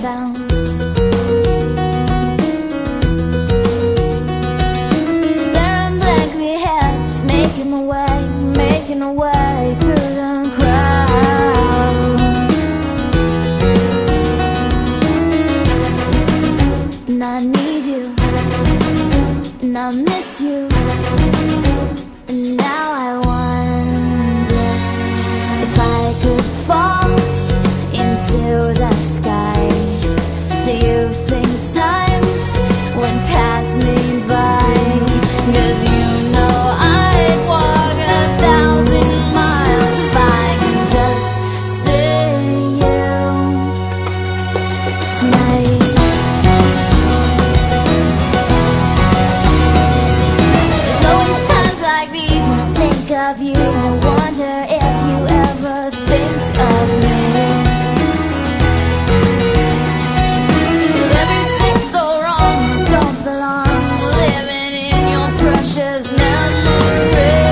downtown. Staring blankly ahead, just making my way through the crowd. And I need you, and I miss you, and now I wonder if I could fall into the sky. Do you think time would pass me by? 'Cause you know I'd walk 1,000 miles if I could just see you tonight. There's always times like these when I think of you, and I wonder if you ever think of me. 'Cause everything's so wrong, I don't belong, living in your precious memory.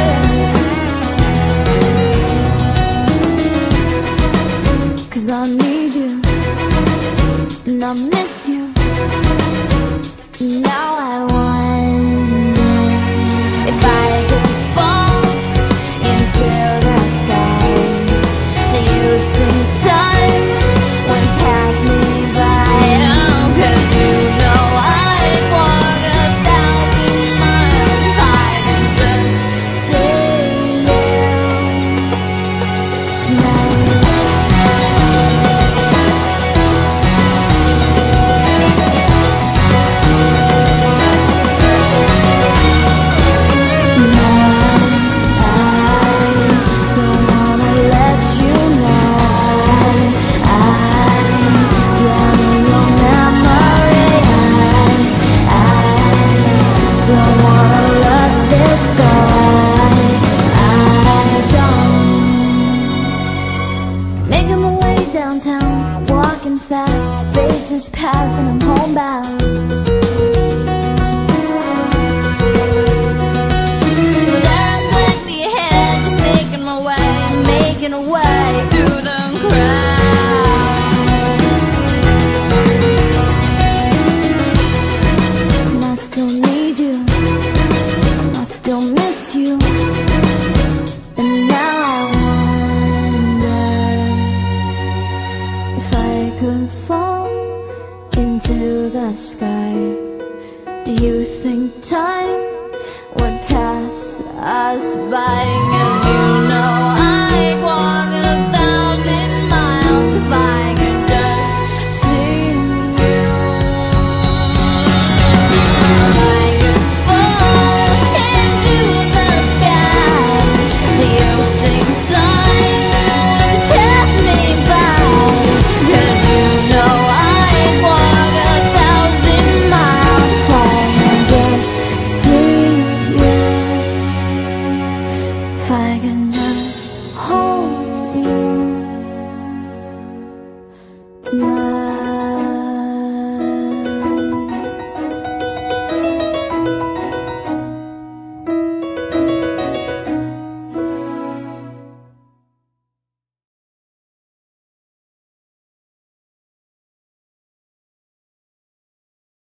'Cause I need you, and I miss you, and now I wonder if I could fall into the sky. Do you think time would pass me by? Oh, 'cause you know I'd walk 1,000 miles if I could just see you tonight. Making my way downtown, walking fast, faces pass and I'm homebound. Staring blankly ahead, just making my way through the crowd. And I still need you, I still miss you, and now I wonder if I could fall into the sky. Do you think time would pass us by? 'Cause you know